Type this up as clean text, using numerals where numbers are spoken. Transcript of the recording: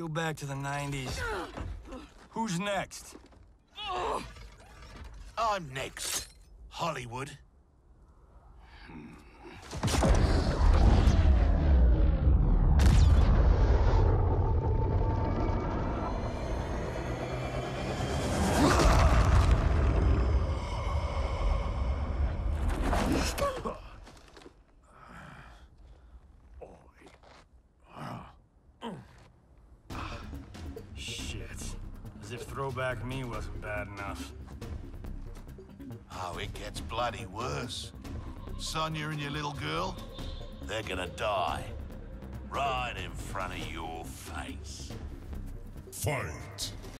go back to the 90s. Who's next? I'm next. Hollywood. Shit. As if throwback me wasn't bad enough. Oh, it gets bloody worse. Sonya and your little girl, they're gonna die. Right in front of your face. Fight!